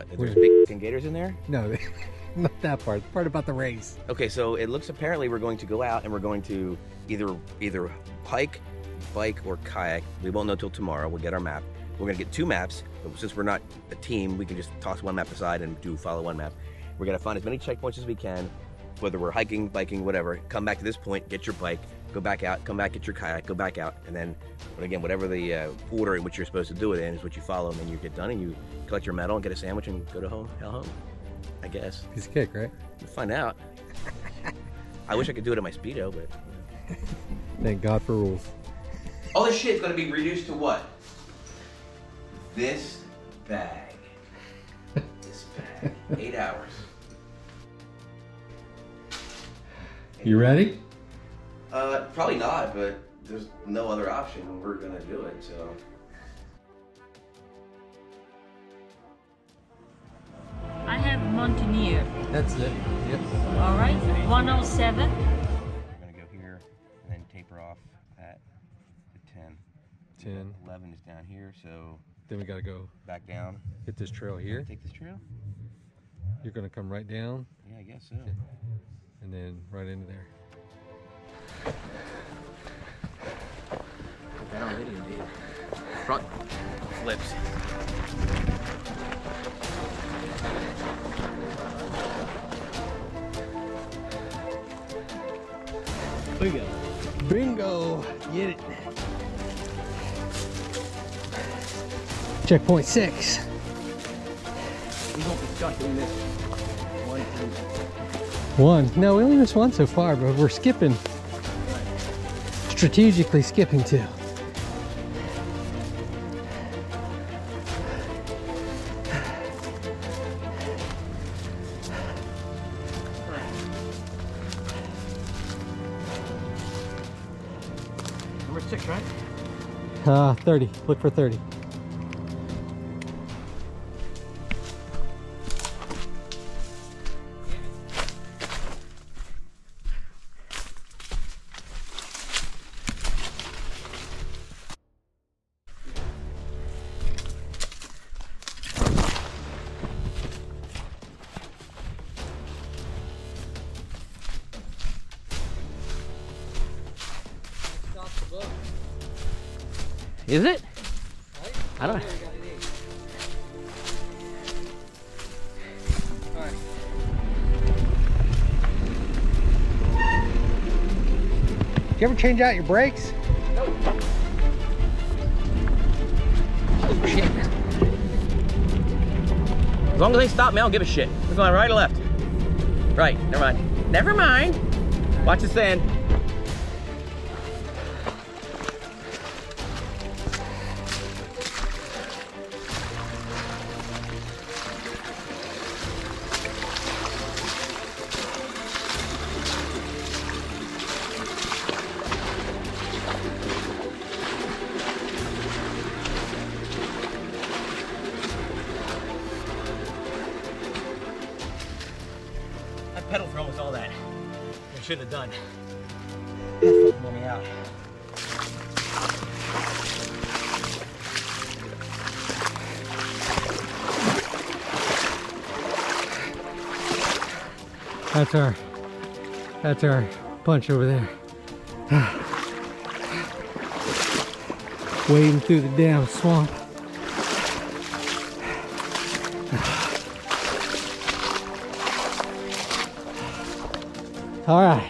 what? That there's big fucking gators in there? No, not that part. The part about the race. Okay, so it looks apparently we're going to go out and we're going to either hike, bike, or kayak. We won't know till tomorrow. We'll get our map. We're gonna get 2 maps. But since we're not a team, we can just toss one map aside and follow one map. We're gonna find as many checkpoints as we can, whether we're hiking, biking, whatever. Come back to this point, get your bike, go back out, come back, get your kayak, go back out, and then, again, whatever the order in which you're supposed to do it in is what you follow, and then you get done and you collect your medal and get a sandwich and go to home, I guess. Piece of cake, right? We'll find out. I wish I could do it in my Speedo, but... Thank God for rules. All this shit's gonna be reduced to what? This bag. This bag. 8 hours. You ready? Probably not, but there's no other option. We're gonna do it, so. I have Mountaineer. That's it. Yep. All right, 107. We're gonna go here and then taper off at the 10. 10. 11 is down here, so. Then we gotta go Back down. hit this trail here. Take this trail? You're gonna come right down Yeah, I guess so. and then right into there. Put that on video, dude. Front flips. Bingo. Bingo. Get it. Checkpoint 6. We won't be stuck doing this. 1. No, we only missed 1 so far, but we're skipping. Strategically skipping 2. Number 6, right? 30. Look for 30. Is it? I don't know. You ever change out your brakes? Nope. Oh shit. As long as they stop me, I don't give a shit. We're going right or left? Right, never mind. Never mind. Watch the sand. Pedal for almost all that. I shouldn't have done. That fucking wore me out. That's our bunch over there. Wading through the damn swamp. All right.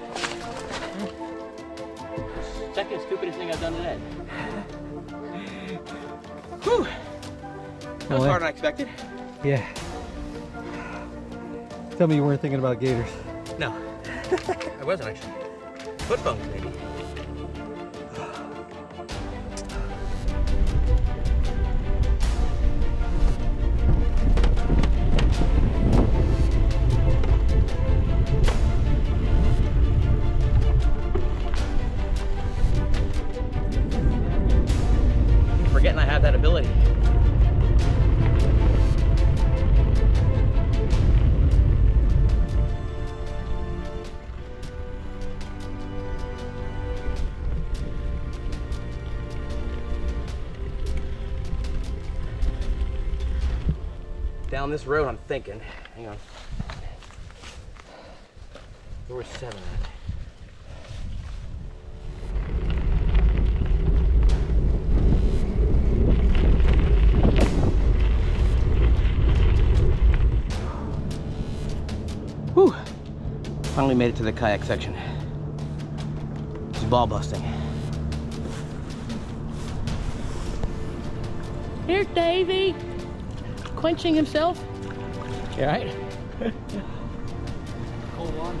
Second stupidest thing I've done today. Whew. That was harder than I expected. Yeah. Tell me you weren't thinking about gators. No. I wasn't actually. Foot bones, maybe. Forgetting I have that ability. down this road, I'm thinking. Hang on. Where's 7 at? Whew. Finally made it to the kayak section. It's ball busting. Here's Davey, quenching himself. You all right? Cold one.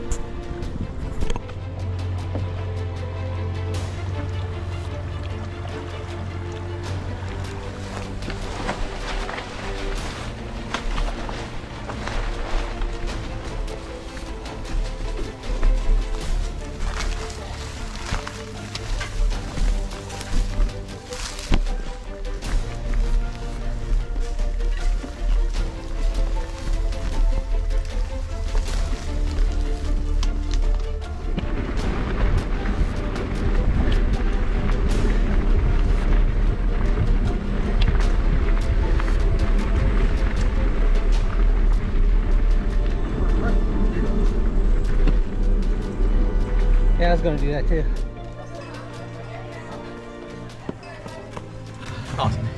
Yeah, I was gonna do that too. Awesome.